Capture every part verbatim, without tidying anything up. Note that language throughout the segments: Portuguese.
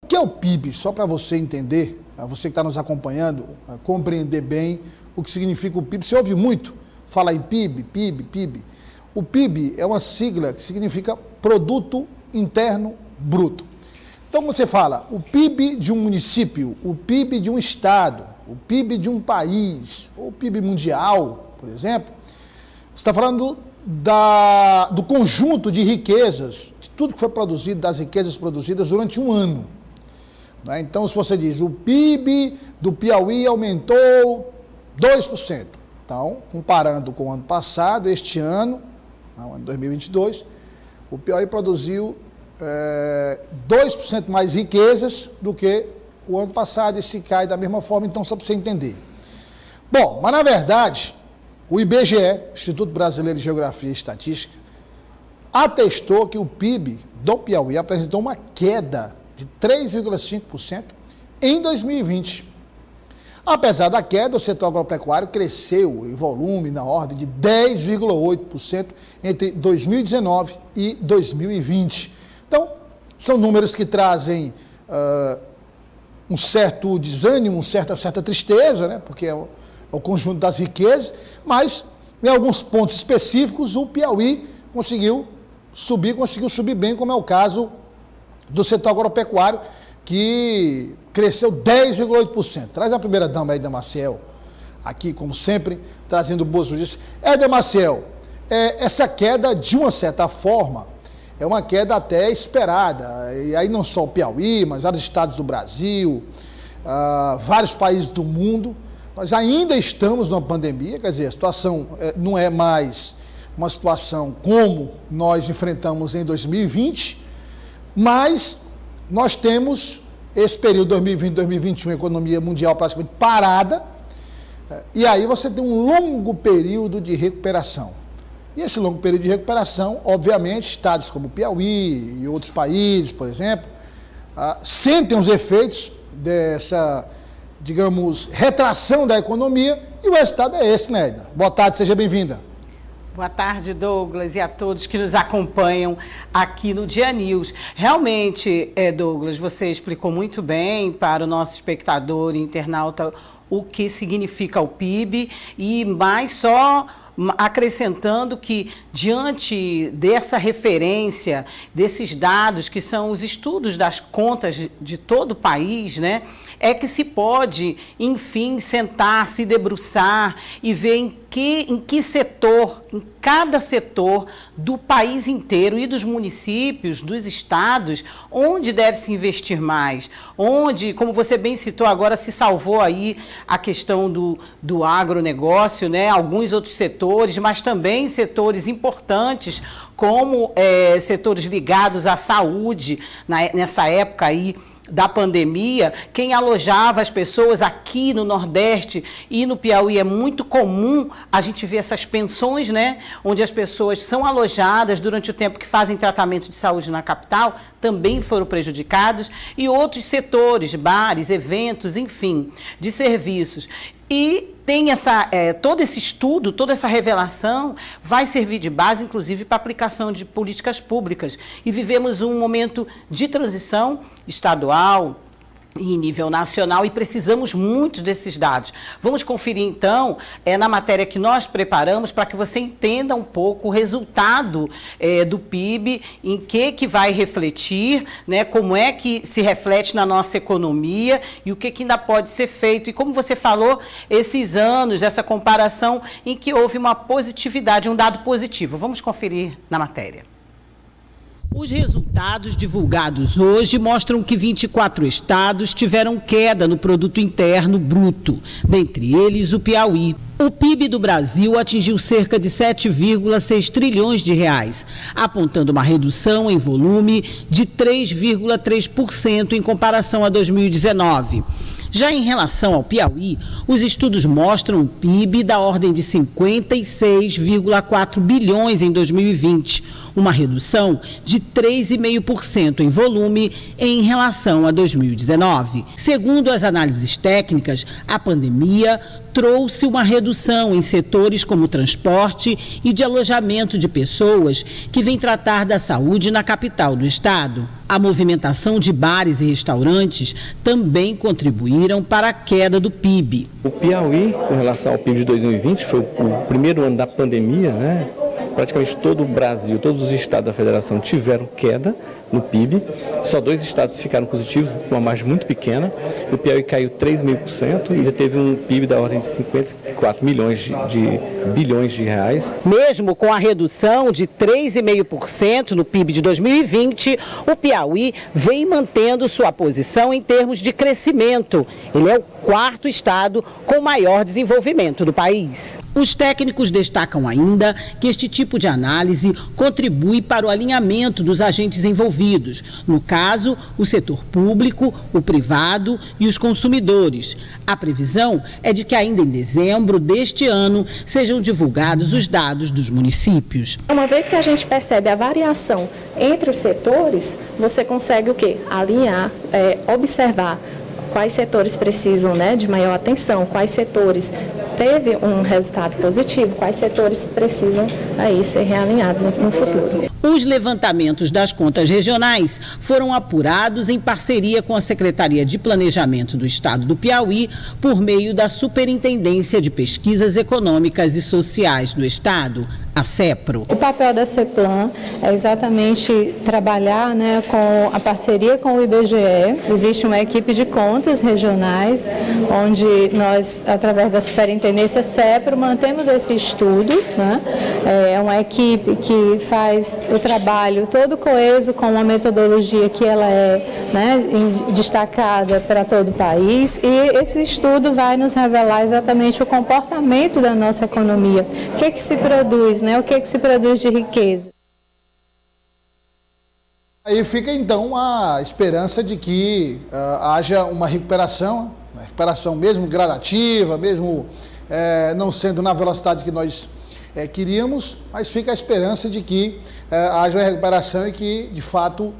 que é o P I B? Só para você entender, você que está nos acompanhando, compreender bem o que significa o P I B. Você ouve muito falar em P I B, P I B, P I B. O P I B é uma sigla que significa Produto Interno Bruto. Então você fala o P I B de um município, o P I B de um estado, o P I B de um país, ou o P I B mundial, por exemplo, você está falando da, do conjunto de riquezas, de tudo que foi produzido, das riquezas produzidas durante um ano. Né? Então, se você diz o P I B do Piauí aumentou dois por cento. Então, comparando com o ano passado, este ano, o ano dois mil e vinte e dois, o Piauí produziu é, dois por cento mais riquezas do que o ano passado, e se cai da mesma forma, então, só para você entender. Bom, mas na verdade, o I B G E, Instituto Brasileiro de Geografia e Estatística, atestou que o P I B do Piauí apresentou uma queda de três vírgula cinco por cento em dois mil e vinte. Apesar da queda, o setor agropecuário cresceu em volume na ordem de dez vírgula oito por cento entre dois mil e dezenove e dois mil e vinte. Então, são números que trazem uh, um certo desânimo, uma certa, certa tristeza, né? Porque é o, é o conjunto das riquezas, mas em alguns pontos específicos o Piauí conseguiu subir, conseguiu subir bem, como é o caso do setor agropecuário, que cresceu dez vírgula oito por cento. Traz a primeira-dama, Edna Maciel, aqui, como sempre, trazendo boas notícias. Edna Maciel, é, essa queda, de uma certa forma, é uma queda até esperada. E aí não só o Piauí, mas vários estados do Brasil, uh, vários países do mundo. Nós ainda estamos numa pandemia, quer dizer, a situação é, não é mais uma situação como nós enfrentamos em dois mil e vinte, mas nós temos esse período dois mil e vinte, dois mil e vinte e um, economia mundial praticamente parada, e aí você tem um longo período de recuperação. E esse longo período de recuperação, obviamente, estados como Piauí e outros países, por exemplo, ah, sentem os efeitos dessa, digamos, retração da economia, e o resultado é esse, né, Edna? Boa tarde, seja bem-vinda. Boa tarde, Douglas, e a todos que nos acompanham aqui no Dia News. Realmente, é, Douglas, você explicou muito bem para o nosso espectador e internauta o que significa o P I B, e mais só acrescentando que, diante dessa referência, desses dados, que são os estudos das contas de todo o país, né, é que se pode, enfim, sentar, se debruçar e ver em que, em que setor, em cada setor do país inteiro e dos municípios, dos estados, onde deve se investir mais, onde, como você bem citou agora, se salvou aí a questão do, do agronegócio, né, alguns outros setores, mas também setores importantes, como é, setores ligados à saúde, na, nessa época aí da pandemia, quem alojava as pessoas aqui no Nordeste e no Piauí. É muito comum a gente ver essas pensões, né, onde as pessoas são alojadas durante o tempo que fazem tratamento de saúde na capital, também foram prejudicados, e outros setores, bares, eventos, enfim, de serviços. E tem essa, é, todo esse estudo, toda essa revelação vai servir de base, inclusive, para a aplicação de políticas públicas. E vivemos um momento de transição estadual e em nível nacional, e precisamos muito desses dados. Vamos conferir, então, é, na matéria que nós preparamos, para que você entenda um pouco o resultado é, do P I B, em que, que vai refletir, né, como é que se reflete na nossa economia e o que, que ainda pode ser feito. E como você falou, esses anos, essa comparação em que houve uma positividade, um dado positivo. Vamos conferir na matéria. Os resultados divulgados hoje mostram que vinte e quatro estados tiveram queda no Produto Interno Bruto, dentre eles o Piauí. O P I B do Brasil atingiu cerca de sete vírgula seis trilhões de reais, apontando uma redução em volume de três vírgula três por cento em comparação a dois mil e dezenove. Já em relação ao Piauí, os estudos mostram um P I B da ordem de cinquenta e seis vírgula quatro bilhões em dois mil e vinte, uma redução de três vírgula cinco por cento em volume em relação a dois mil e dezenove. Segundo as análises técnicas, a pandemia trouxe uma redução em setores como transporte e de alojamento de pessoas que vêm tratar da saúde na capital do estado. A movimentação de bares e restaurantes também contribuíram para a queda do P I B. O Piauí, com relação ao P I B de dois mil e vinte, foi o primeiro ano da pandemia, né? Praticamente todo o Brasil, todos os estados da federação tiveram queda no P I B. Só dois estados ficaram positivos, uma margem muito pequena. O Piauí caiu três vírgula cinco por cento e ainda teve um P I B da ordem de cinquenta e quatro milhões de, de bilhões de reais. Mesmo com a redução de três vírgula cinco por cento no P I B de dois mil e vinte, o Piauí vem mantendo sua posição em termos de crescimento. Ele é o quarto estado com maior desenvolvimento do país. Os técnicos destacam ainda que este tipo de análise contribui para o alinhamento dos agentes envolvidos, no caso, o setor público, o privado e os consumidores. A previsão é de que ainda em dezembro deste ano sejam divulgados os dados dos municípios. Uma vez que a gente percebe a variação entre os setores, você consegue o quê? Alinhar, é, observar quais setores precisam, né, de maior atenção, quais setores teve um resultado positivo, quais setores precisam aí ser realinhados no futuro. Os levantamentos das contas regionais foram apurados em parceria com a Secretaria de Planejamento do Estado do Piauí por meio da Superintendência de Pesquisas Econômicas e Sociais do Estado, a CEPRO. O papel da CEPLAN é exatamente trabalhar, né, com a parceria com o I B G E. Existe uma equipe de contas regionais, onde nós, através da Superintendência CEPRO, mantemos esse estudo, né? É uma equipe que faz o trabalho todo coeso com uma metodologia que ela é, né, destacada para todo o país, e esse estudo vai nos revelar exatamente o comportamento da nossa economia, o que, que se produz, né? O que, que se produz de riqueza. Aí fica então a esperança de que uh, haja uma recuperação, uma recuperação mesmo gradativa, mesmo eh, não sendo na velocidade que nós eh, queríamos, mas fica a esperança de que eh, haja uma recuperação e que, de fato,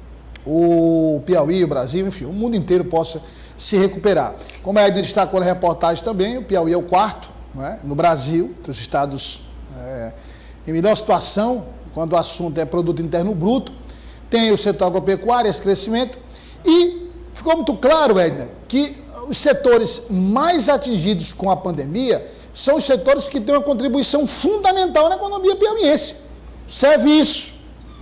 o Piauí, o Brasil, enfim, o mundo inteiro possa se recuperar. Como a Edna destacou na reportagem também, o Piauí é o quarto, não é, no Brasil, entre os estados é, em melhor situação, quando o assunto é produto interno bruto. Tem o setor agropecuário, esse crescimento, e ficou muito claro, Edna, que os setores mais atingidos com a pandemia são os setores que têm uma contribuição fundamental na economia piauiense. Serviço,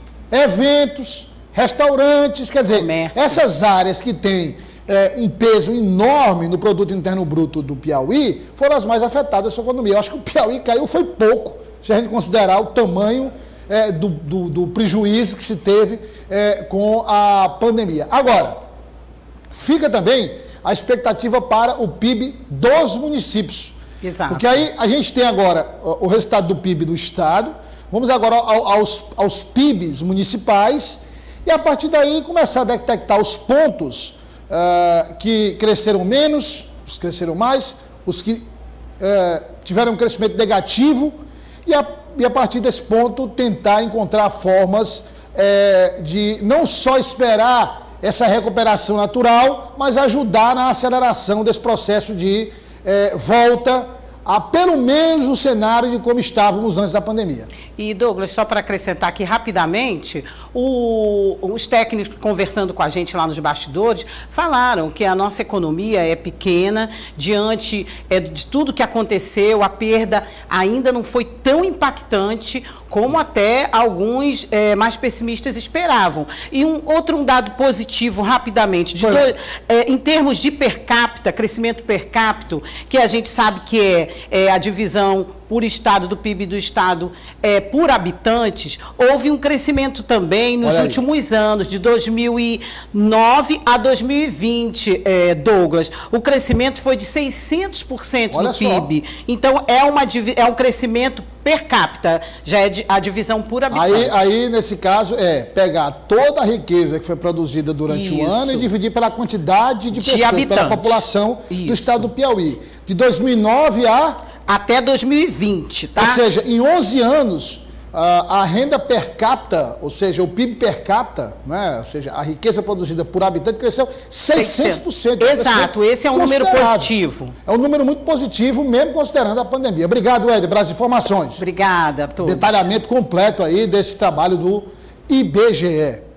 eventos, restaurantes, quer dizer, comércio. Essas áreas que têm é, um peso enorme no produto interno bruto do Piauí foram as mais afetadas da economia. Eu acho que o Piauí caiu foi pouco, se a gente considerar o tamanho é, do, do, do prejuízo que se teve é, com a pandemia. Agora, fica também a expectativa para o P I B dos municípios. Exato. Porque aí a gente tem agora o resultado do P I B do Estado, vamos agora aos, aos P I Bs municipais, e a partir daí começar a detectar os pontos uh, que cresceram menos, os que cresceram mais, os que uh, tiveram um crescimento negativo, e a, e a partir desse ponto tentar encontrar formas uh, de não só esperar essa recuperação natural, mas ajudar na aceleração desse processo de uh, volta a pelo menos o cenário de como estávamos antes da pandemia. E, Douglas, só para acrescentar aqui rapidamente, o, os técnicos conversando com a gente lá nos bastidores falaram que a nossa economia é pequena, diante é, de tudo que aconteceu, a perda ainda não foi tão impactante como até alguns é, mais pessimistas esperavam. E um outro um dado positivo, rapidamente, de dois, é, em termos de per capita, crescimento per capita, que a gente sabe que é, é a divisão por estado do P I B do estado é, por habitantes, houve um crescimento também nos Olha últimos aí. anos, de dois mil e nove a dois mil e vinte, é, Douglas. O crescimento foi de seiscentos por cento Olha no P I B. Só. Então, é, uma, é um crescimento per capita, já é a divisão por habitante. Aí, aí, nesse caso, é pegar toda a riqueza que foi produzida durante Isso. o ano e dividir pela quantidade de, de pessoas, habitantes. pela população Isso. do estado do Piauí. De dois mil e nove a... até dois mil e vinte, tá? Ou seja, em onze anos, a renda per capita, ou seja, o P I B per capita, né? Ou seja, a riqueza produzida por habitante cresceu seiscentos por cento. Exato, esse é um número positivo. É um número muito positivo, mesmo considerando a pandemia. Obrigado, Éder, pelas informações. Obrigada a todos. Detalhamento completo aí desse trabalho do I B G E.